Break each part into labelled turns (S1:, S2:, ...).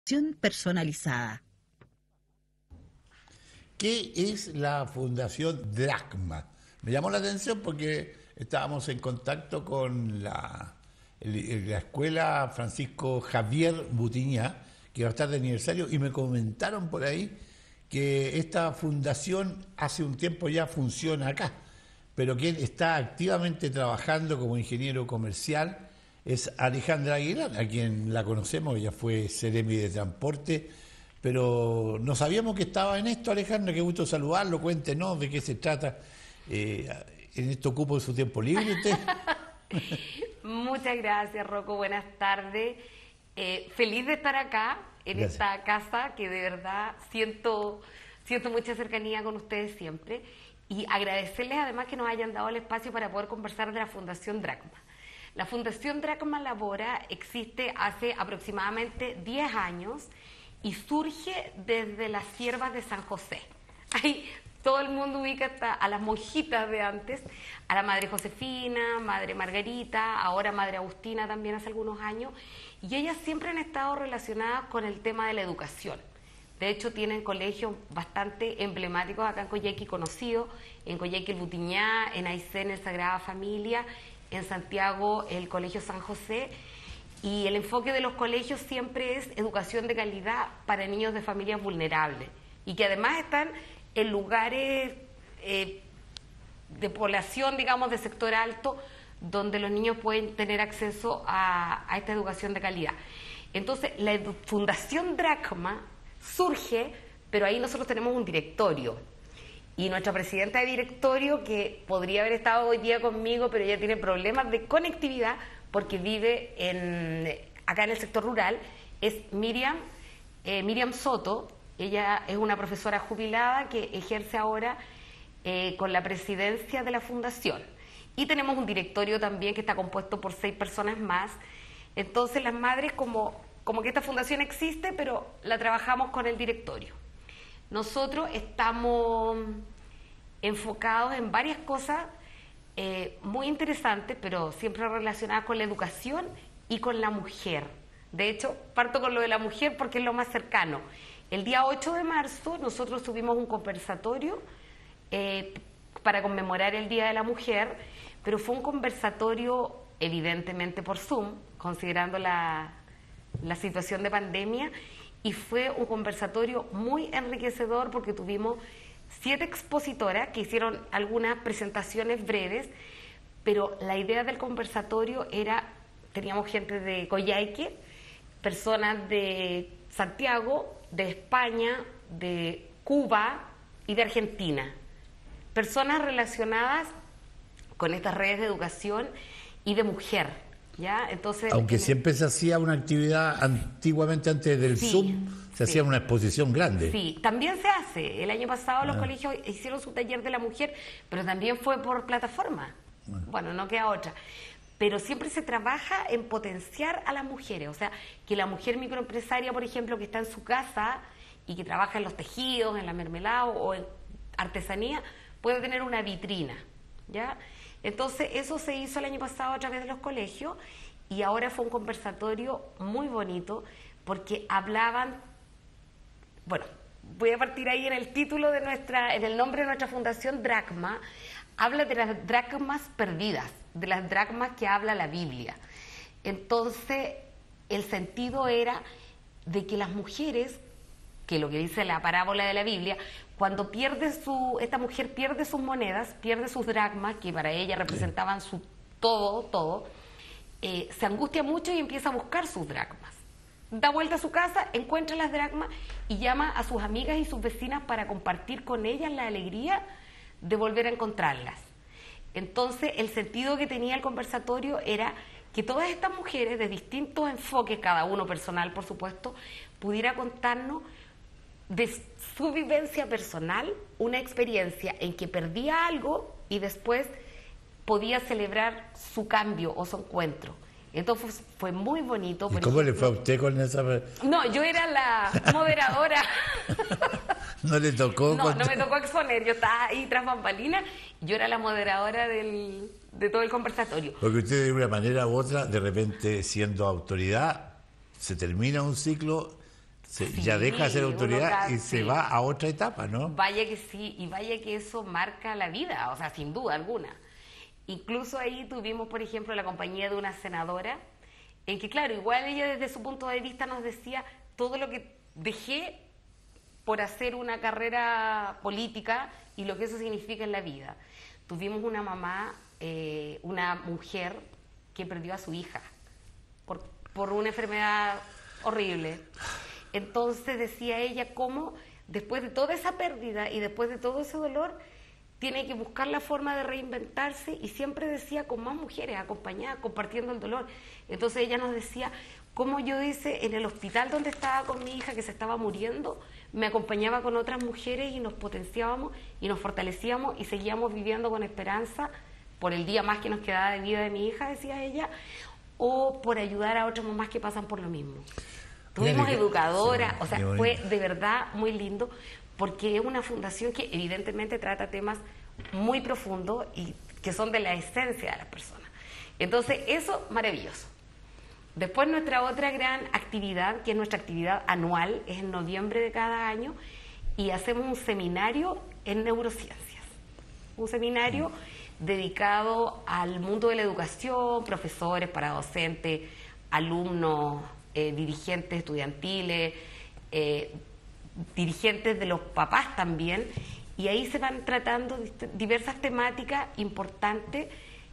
S1: Personalizada.
S2: ¿Qué es la Fundación Dracma? Me llamó la atención porque estábamos en contacto con la escuela Francisco Javier Butiñá, que va a estar de aniversario, y me comentaron por ahí que esta fundación hace un tiempo ya funciona acá, pero quien está activamente trabajando como ingeniero comercial es Alejandra Aguilar, a quien la conocemos, ella fue Seremi de Transporte, pero no sabíamos que estaba en esto. Alejandra, qué gusto saludarlo, cuéntenos de qué se trata. ¿En esto ocupo su tiempo libre usted?
S3: Muchas gracias, Rocco, buenas tardes. Feliz de estar acá, en
S2: Gracias.
S3: esta casa, que de verdad siento mucha cercanía con ustedes siempre, y agradecerles además que nos hayan dado el espacio para poder conversar de la Fundación Dracma. La Fundación Dracma Labora existe hace aproximadamente 10 años y surge desde las siervas de San José. Ahí todo el mundo ubica hasta a las monjitas de antes, a la Madre Josefina, Madre Margarita, ahora Madre Agustina también hace algunos años, y ellas siempre han estado relacionadas con el tema de la educación. De hecho, tienen colegios bastante emblemáticos acá en Coyhaique conocidos, en Coyhaique el Butiñá, en Aysén el Sagrada Familia, en Santiago el Colegio San José, y el enfoque de los colegios siempre es educación de calidad para niños de familias vulnerables, y que además están en lugares de población, digamos, de sector alto, donde los niños pueden tener acceso a esta educación de calidad. Entonces, la Fundación Dracma surge, pero ahí nosotros tenemos un directorio. Y nuestra presidenta de directorio, que podría haber estado hoy día conmigo, pero ella tiene problemas de conectividad porque vive acá en el sector rural, es Miriam Soto. Ella es una profesora jubilada que ejerce ahora con la presidencia de la fundación. Y tenemos un directorio también que está compuesto por 6 personas más. Entonces las madres, como que esta fundación existe, pero la trabajamos con el directorio. Nosotros estamos enfocados en varias cosas muy interesantes, pero siempre relacionadas con la educación y con la mujer. De hecho, parto con lo de la mujer porque es lo más cercano. El día 8 de marzo nosotros tuvimos un conversatorio para conmemorar el Día de la Mujer, pero fue un conversatorio evidentemente por Zoom, considerando la situación de pandemia, y fue un conversatorio muy enriquecedor porque tuvimos 7 expositoras que hicieron algunas presentaciones breves, pero la idea del conversatorio era, teníamos gente de Coyhaique, personas de Santiago, de España, de Cuba y de Argentina, personas relacionadas con estas redes de educación y de mujer, ¿ya? Entonces,
S2: aunque siempre se hacía una actividad antiguamente antes del Zoom, se hacía una exposición grande.
S3: Sí, también se hace. El año pasado los colegios hicieron su taller de la mujer, pero también fue por plataforma. Bueno, no queda otra. Pero siempre se trabaja en potenciar a las mujeres, o sea, que la mujer microempresaria, por ejemplo, que está en su casa y que trabaja en los tejidos, en la mermelada o en artesanía, puede tener una vitrina, ¿ya? Entonces, eso se hizo el año pasado a través de los colegios, y ahora fue un conversatorio muy bonito porque hablaban, bueno, voy a partir ahí en el título de en el nombre de nuestra fundación Dracma, habla de las dracmas perdidas, de las dracmas que habla la Biblia. Entonces, el sentido era de que las mujeres, que lo que dice la parábola de la Biblia, cuando esta mujer pierde sus monedas, pierde sus dracmas, que para ella representaban su todo, se angustia mucho y empieza a buscar sus dracmas. Da vuelta a su casa, encuentra las dracmas y llama a sus amigas y sus vecinas para compartir con ellas la alegría de volver a encontrarlas. Entonces, el sentido que tenía el conversatorio era que todas estas mujeres de distintos enfoques, cada uno personal por supuesto, pudiera contarnos de su vivencia personal, una experiencia en que perdía algo y después podía celebrar su cambio o su encuentro. Entonces fue muy bonito.
S2: ¿Y cómo le fue a usted con esa?
S3: No, yo era la moderadora.
S2: ¿No le tocó?
S3: No me tocó exponer, yo estaba ahí tras bambalinas, yo era la moderadora de todo el conversatorio.
S2: Porque usted de una manera u otra, de repente siendo autoridad, se termina un ciclo Sí,
S3: Sí,
S2: ya deja de ser
S3: uno
S2: autoridad y se
S3: sí.
S2: va a otra etapa, ¿no?
S3: Vaya que sí, y vaya que eso marca la vida, o sea, sin duda alguna. Incluso ahí tuvimos, por ejemplo, la compañía de una senadora, en que, claro, igual ella desde su punto de vista nos decía todo lo que dejé por hacer una carrera política y lo que eso significa en la vida. Tuvimos una mamá, una mujer que perdió a su hija por una enfermedad horrible. Entonces decía ella cómo después de toda esa pérdida y después de todo ese dolor tiene que buscar la forma de reinventarse, y siempre decía con más mujeres acompañadas, compartiendo el dolor. Entonces ella nos decía cómo yo, dice, en el hospital donde estaba con mi hija que se estaba muriendo, me acompañaba con otras mujeres y nos potenciábamos y nos fortalecíamos y seguíamos viviendo con esperanza por el día más que nos quedaba de vida de mi hija, decía ella, o por ayudar a otras mamás que pasan por lo mismo. Tuvimos educadoras,
S2: sí,
S3: o sea, fue de verdad muy lindo, porque es una fundación que evidentemente trata temas muy profundos y que son de la esencia de las personas. Entonces, eso, maravilloso. Después, nuestra otra gran actividad, que es nuestra actividad anual, es en noviembre de cada año, y hacemos un seminario en neurociencias. Un seminario dedicado al mundo de la educación, profesores, para docentes, alumnos, dirigentes estudiantiles, dirigentes de los papás también, y ahí se van tratando diversas temáticas importantes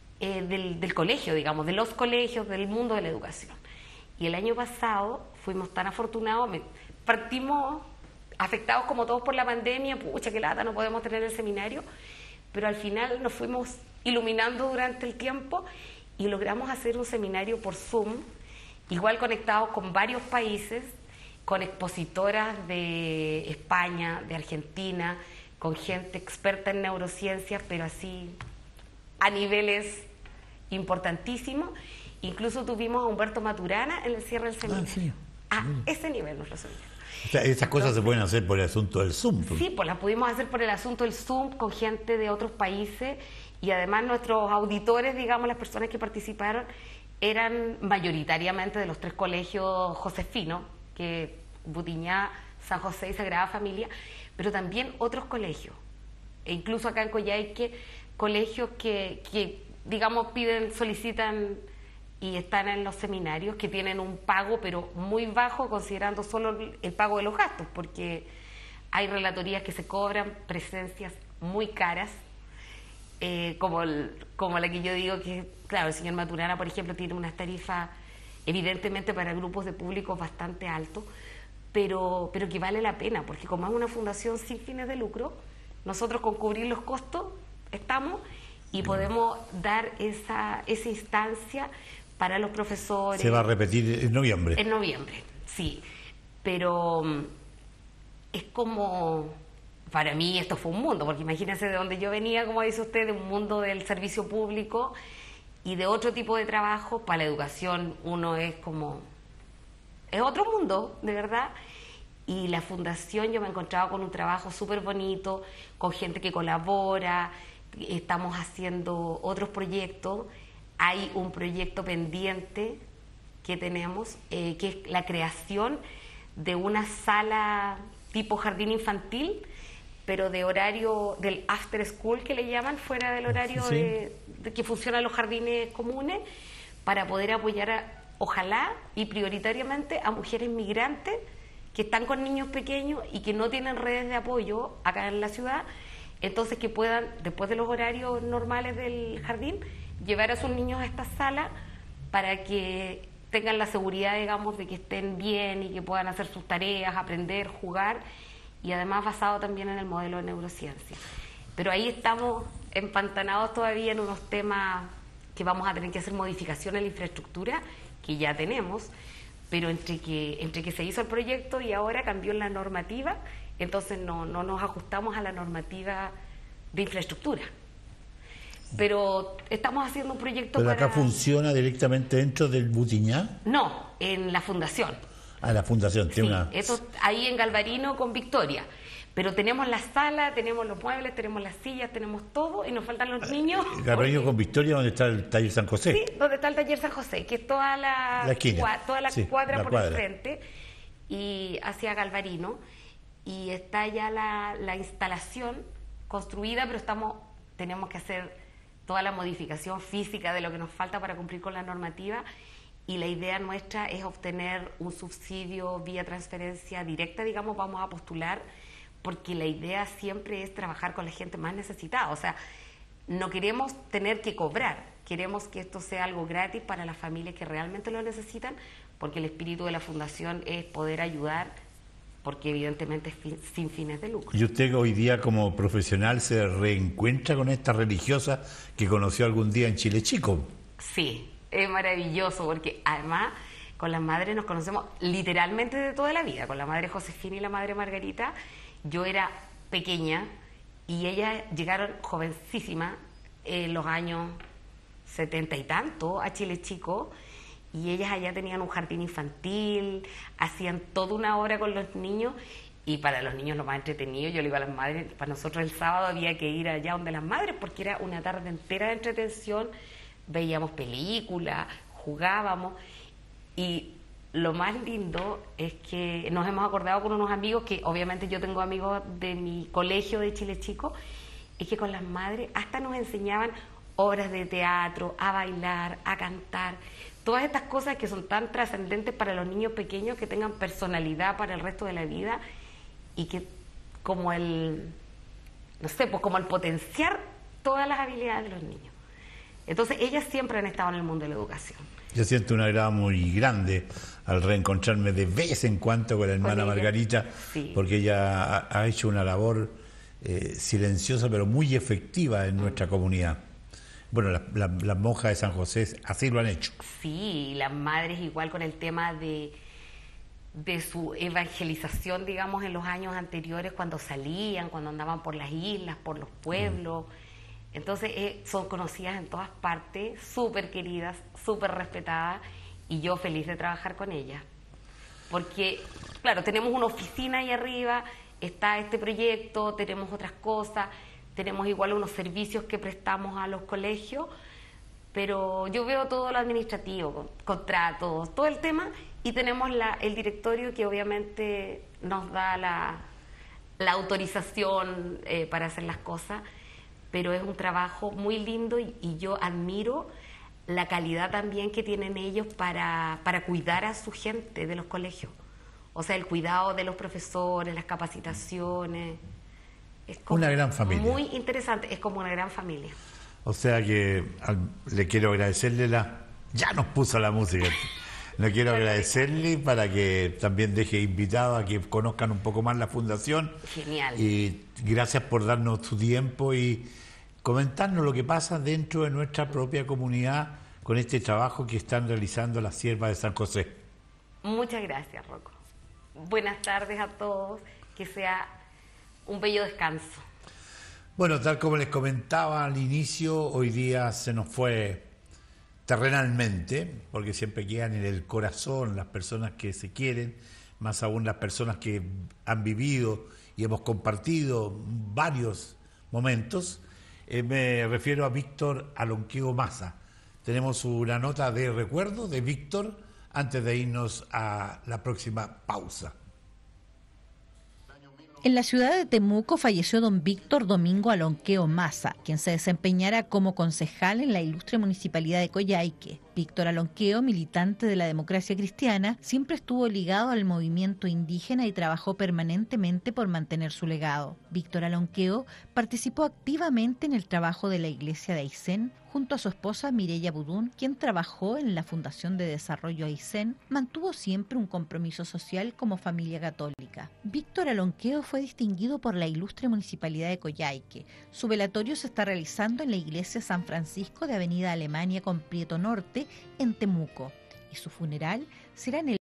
S3: del colegio, digamos, de los colegios, del mundo de la educación. Y el año pasado fuimos tan afortunados, partimos afectados como todos por la pandemia, pucha, qué lata, no podemos tener el seminario, pero al final nos fuimos iluminando durante el tiempo y logramos hacer un seminario por Zoom, igual conectados con varios países, con expositoras de España, de Argentina, con gente experta en neurociencias, pero así a niveles importantísimos. Incluso tuvimos a Humberto Maturana en el cierre del seminario.
S2: Sí.
S3: A ese nivel nos resolvieron.
S2: O sea, esas cosas se pueden hacer por el asunto del Zoom.
S3: Sí, pues las pudimos hacer por el asunto del Zoom con gente de otros países, y además nuestros auditores, digamos, las personas que participaron, eran mayoritariamente de los 3 colegios josefinos, que Butiñá, San José y Sagrada Familia, pero también otros colegios, e incluso acá en Coyhaique, colegios que digamos, solicitan y están en los seminarios, que tienen un pago pero muy bajo, considerando solo el pago de los gastos, porque hay relatorías que se cobran, presencias muy caras, como la que yo digo, que claro, el señor Maturana, por ejemplo, tiene unas tarifas evidentemente para grupos de público bastante altos, pero que vale la pena, porque como es una fundación sin fines de lucro, nosotros con cubrir los costos estamos, y podemos dar esa instancia para los profesores.
S2: Se va a repetir en noviembre.
S3: En noviembre, sí. Pero es como, para mí esto fue un mundo, porque imagínense de donde yo venía, como dice usted, de un mundo del servicio público y de otro tipo de trabajo. Para la educación uno es como, es otro mundo, de verdad. Y la fundación, yo me he encontrado con un trabajo súper bonito, con gente que colabora, estamos haciendo otros proyectos. Hay un proyecto pendiente que tenemos, que es la creación de una sala tipo jardín infantil, pero de horario del after school, que le llaman, fuera del horario
S2: Sí.
S3: de que funcionan los jardines comunes, para poder apoyar, ojalá y prioritariamente, a mujeres migrantes que están con niños pequeños y que no tienen redes de apoyo acá en la ciudad. Entonces, que puedan, después de los horarios normales del jardín, llevar a sus niños a esta sala para que tengan la seguridad, digamos, de que estén bien y que puedan hacer sus tareas, aprender, jugar, y además basado también en el modelo de neurociencia. Pero ahí estamos empantanados todavía en unos temas que vamos a tener que hacer modificación en la infraestructura, que ya tenemos, pero entre que se hizo el proyecto y ahora cambió la normativa, entonces no nos ajustamos a la normativa de infraestructura. Pero estamos haciendo un proyecto
S2: ¿Pero
S3: para...
S2: acá funciona directamente dentro del Butiñá?
S3: No, en la fundación.
S2: Ah, la fundación tiene una...
S3: Eso ahí en Galvarino con Victoria. Pero tenemos la sala, tenemos los muebles, tenemos las sillas, tenemos todo, y nos faltan los niños.
S2: Galvarino con Victoria, donde está el taller San José.
S3: Sí, donde está el taller San José, que es toda la
S2: esquina.
S3: toda la
S2: Sí,
S3: cuadra
S2: la
S3: por
S2: cuadra.
S3: el frente. y hacia Galvarino, y está ya la instalación construida, pero tenemos que hacer toda la modificación física de lo que nos falta para cumplir con la normativa, y la idea nuestra es obtener un subsidio vía transferencia directa, digamos, vamos a postular, porque la idea siempre es trabajar con la gente más necesitada. O sea, no queremos tener que cobrar, queremos que esto sea algo gratis para las familias que realmente lo necesitan, porque el espíritu de la fundación es poder ayudar, porque evidentemente es sin fines de lucro.
S2: ¿Y usted hoy día como profesional se reencuentra con esta religiosa que conoció algún día en Chile Chico?
S3: Sí, es maravilloso, porque además con las madres nos conocemos literalmente de toda la vida. Con la madre Josefina y la madre Margarita, yo era pequeña y ellas llegaron jovencísimas en los años 70 y tanto a Chile Chico, y ellas allá tenían un jardín infantil, hacían toda una hora con los niños, y para los niños lo más entretenido, yo le digo a las madres, para nosotros el sábado había que ir allá donde las madres, porque era una tarde entera de entretención, veíamos películas, jugábamos, y lo más lindo es que nos hemos acordado con unos amigos, que obviamente yo tengo amigos de mi colegio de Chile Chico, es que con las madres hasta nos enseñaban obras de teatro, a bailar, a cantar, todas estas cosas que son tan trascendentes para los niños pequeños, que tengan personalidad para el resto de la vida, y que como el, no sé, pues como el potenciar todas las habilidades de los niños. Entonces ellas siempre han estado en el mundo de la educación.
S2: Yo siento un agrado muy grande al reencontrarme de vez en cuando con la hermana Margarita, sí, porque ella ha hecho una labor silenciosa pero muy efectiva en nuestra comunidad. Bueno, las monjas de San José así lo han hecho.
S3: Sí, las madres igual con el tema de su evangelización, digamos, en los años anteriores, cuando salían, cuando andaban por las islas, por los pueblos. Entonces son conocidas en todas partes, súper queridas, súper respetadas, y yo feliz de trabajar con ellas. Porque, claro, tenemos una oficina ahí arriba, está este proyecto, tenemos otras cosas, tenemos igual unos servicios que prestamos a los colegios, pero yo veo todo lo administrativo, contratos, todo el tema, y tenemos el directorio que obviamente nos da la autorización para hacer las cosas, pero es un trabajo muy lindo, y yo admiro la calidad también que tienen ellos para cuidar a su gente de los colegios. O sea, el cuidado de los profesores, las capacitaciones. Es como
S2: una gran familia.
S3: Muy interesante, es como una gran familia.
S2: O sea que le quiero agradecerle ya nos puso la música. Le quiero agradecerle para que también deje invitado a que conozcan un poco más la fundación.
S3: Genial.
S2: Y gracias por darnos tu tiempo y comentarnos lo que pasa dentro de nuestra propia comunidad con este trabajo que están realizando las siervas de San José.
S3: Muchas gracias, Rocco. Buenas tardes a todos, que sea un bello descanso.
S2: Bueno, tal como les comentaba al inicio, hoy día se nos fue terrenalmente, porque siempre quedan en el corazón las personas que se quieren, más aún las personas que han vivido y hemos compartido varios momentos. Me refiero a Víctor Alonqueo Massa. Tenemos una nota de recuerdo de Víctor antes de irnos a la próxima pausa.
S1: En la ciudad de Temuco falleció don Víctor Domingo Alonqueo Massa, quien se desempeñara como concejal en la ilustre municipalidad de Coyhaique. Víctor Alonqueo, militante de la democracia cristiana, siempre estuvo ligado al movimiento indígena y trabajó permanentemente por mantener su legado. Víctor Alonqueo participó activamente en el trabajo de la iglesia de Aysén, junto a su esposa Mireya Budún, quien trabajó en la Fundación de Desarrollo Aysén, mantuvo siempre un compromiso social como familia católica. Víctor Alonqueo fue distinguido por la ilustre municipalidad de Coyhaique. Su velatorio se está realizando en la iglesia San Francisco de Avenida Alemania con Prieto Norte, en Temuco, y su funeral será en el